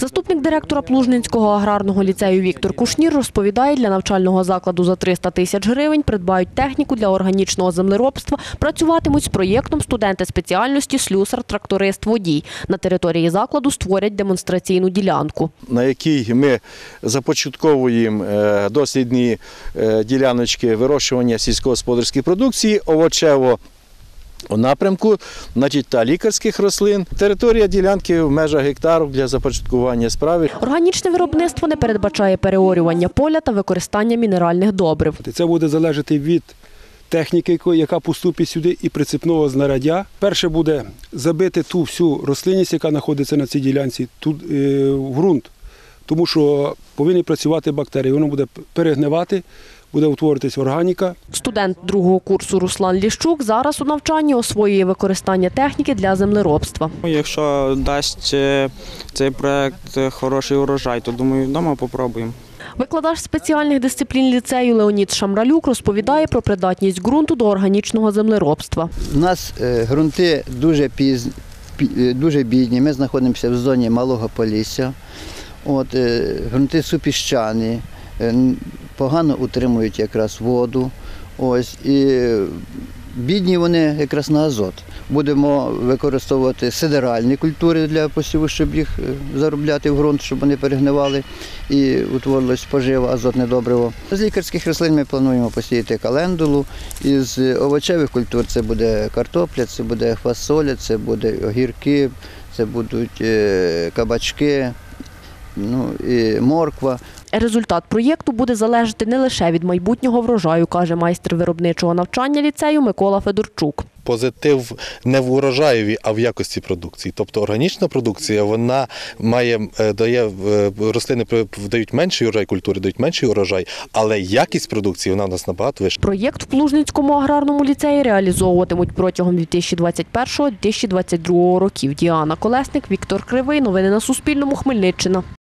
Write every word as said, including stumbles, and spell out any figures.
Заступник директора Плужненського аграрного ліцею Віктор Кушнір розповідає, для навчального закладу за триста тисяч гривень придбають техніку для органічного землеробства, працюватимуть з проєктом студенти спеціальності слюсар, тракторист, водій. На території закладу створять демонстраційну ділянку, на якій ми започатковуємо дослідні діляночки вирощування сільськогосподарської продукції, овочево у напрямку, значить, та лікарських рослин. Територія ділянки в межах гектару для започаткування справи. Органічне виробництво не передбачає переорювання поля та використання мінеральних добрив. Це буде залежати від техніки, яка поступить сюди, і прицепного знаряддя. Перше буде забити ту всю рослинність, яка знаходиться на цій ділянці, тут, е, в ґрунт, тому що повинні працювати бактерії, воно буде перегнивати, буде утворитись органіка. Студент другого курсу Руслан Ліщук зараз у навчанні освоює використання техніки для землеробства. Якщо дасть цей проект хороший урожай, то, думаю, вдома попробуємо. Викладач спеціальних дисциплін ліцею Леонід Шамралюк розповідає про придатність ґрунту до органічного землеробства. У нас ґрунти дуже пізні, дуже бідні, ми знаходимося в зоні Малого Полісся. От, ґрунти супіщані, погано утримують якраз воду. Ось, і бідні вони якраз на азот. Будемо використовувати сидеральні культури для посіву, щоб їх заробляти в ґрунт, щоб вони перегнивали і утворилось поживо, азотне добриво. З лікарських рослин ми плануємо посіяти календулу. Із овочевих культур це буде картопля, це буде фасоля, це буде огірки, це будуть кабачки, ну, і морква. Результат проєкту буде залежати не лише від майбутнього врожаю, каже майстер виробничого навчання ліцею Микола Федорчук. Позитив не в урожаєві, а в якості продукції. Тобто органічна продукція, вона має, дає, рослини дають менший урожай, культури дають менший урожай, але якість продукції вона у нас набагато вища. Проєкт в Плужненському аграрному ліцеї реалізовуватимуть протягом дві тисячі двадцять першого - дві тисячі двадцять другого років. Діана Колесник, Віктор Кривий. Новини на Суспільному. Хмельниччина.